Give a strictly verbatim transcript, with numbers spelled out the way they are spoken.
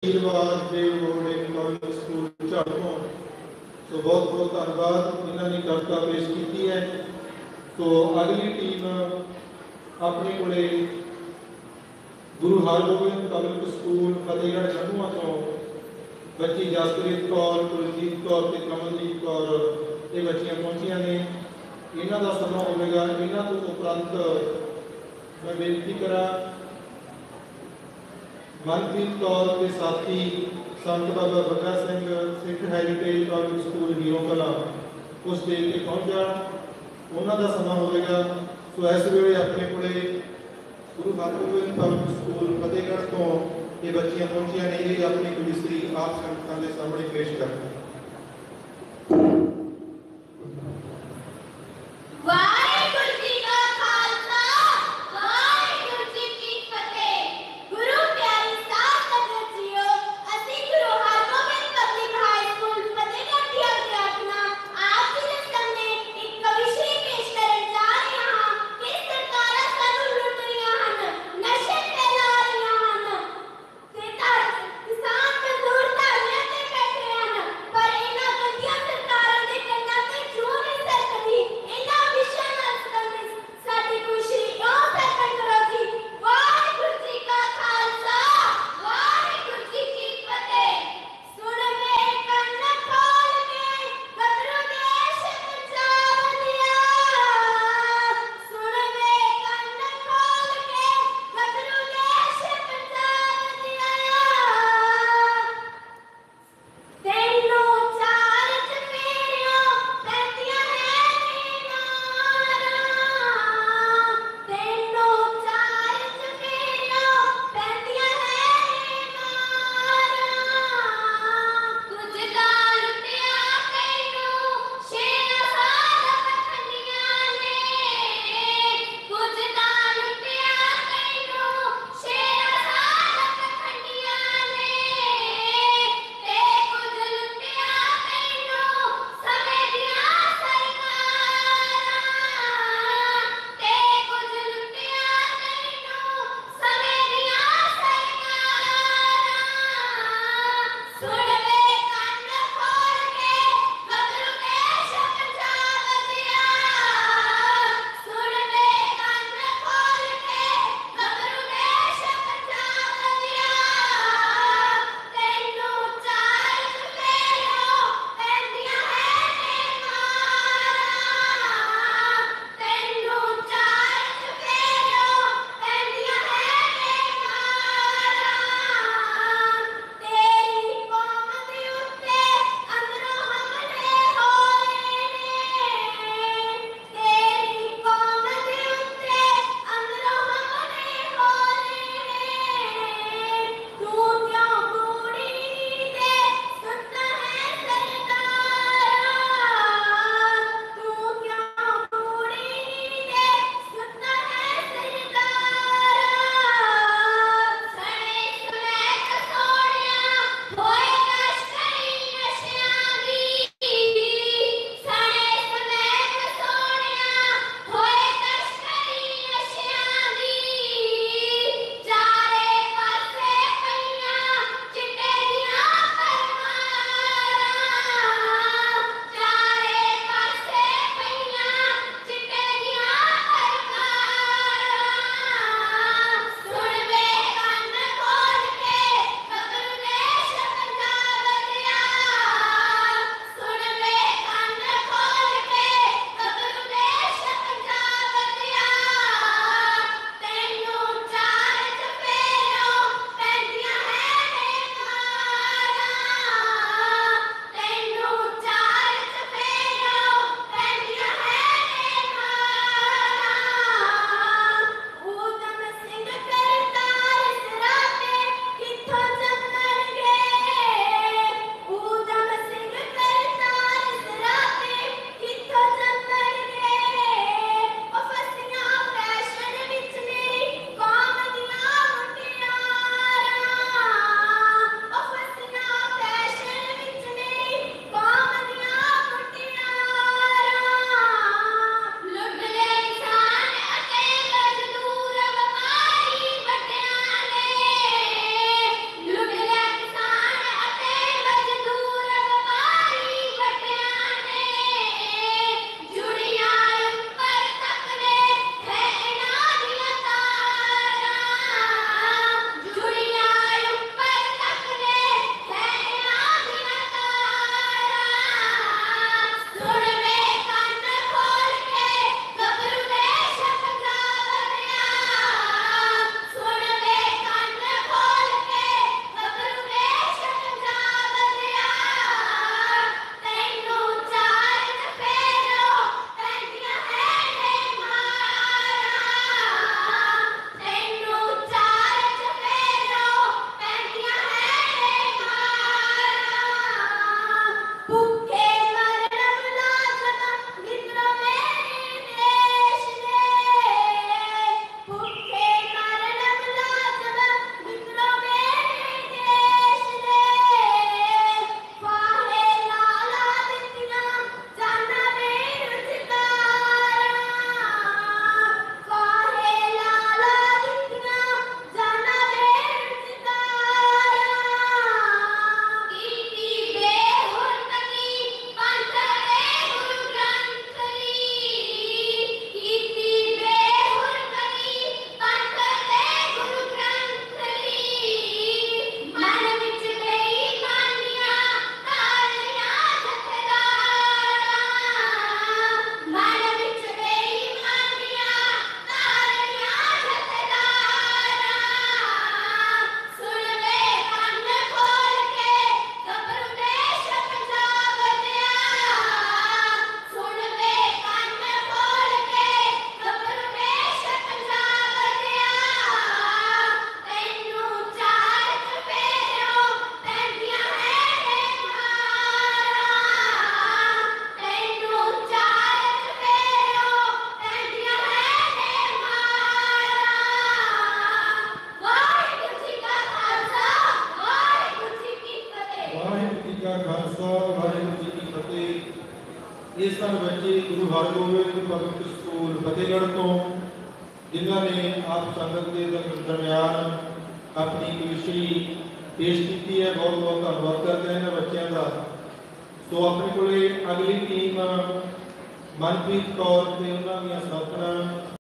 आशीर्वाद देव road public school झाड़ों तो बहुत बहुत धन्यवाद इन्होंने कविता पेश की है। तो अगली टीम अपने को गुरु हरगोबिंद पब्लिक स्कूल फतेहगढ़ झंडुआ तो बच्ची जसप्रीत कौर, कुलजीत कौर ते कमलजीत कौर ये बच्चियां पहुंचिया ने। इन्हों का समा होगा। इन्हों तो उपरंत मैं बेनती करा मनप्रीत कौर के साथी Sant Baba Bagga Singh Sikh heritage public school Hiron Kalan उस स्टेज पर पहुँच जाए उन्हों का समा होगा। सो इस वे अपने को गुरु हरगोबिंद पब्लिक स्कूल फतेहगढ़ तो ये बच्चियां पहुंचिया ने ये अपनी कविश्री आप संगतां के सामने पेश कर पर ਇਹ ਸਨ ਬੱਚੇ ਗੁਰੂ ਹਰਗੋਬਿੰਦ ਪਬਲਿਕ ਸਕੂਲ ਫਤਿਹਗੜ੍ਹ ਤੋਂ, ਜਿਨ੍ਹਾਂ ਨੇ ਆਪ ਸੰਗਤ ਦੇ ਦਰ- ਦਰਮਿਆਨ ਆਪਣੀ ਕਵਿਸ਼ਰੀ ਪੇਸ਼ ਕੀਤੀ ਹੈ। ਬਹੁਤ ਬਹੁਤ ਧੰਨਵਾਦ ਕਰਦੇ ਹਾਂ ਇਹਨਾਂ ਬੱਚਿਆਂ ਦਾ। ਸੋ ਆਪਣੇ ਕੋਲੇ ਅਗਲੀ ਟੀਮ ਮਨਪ੍ਰੀਤ ਕੌਰ ਤੇ ਉਹਨਾਂ ਦੀਆਂ ਸਾਥਣਾਂ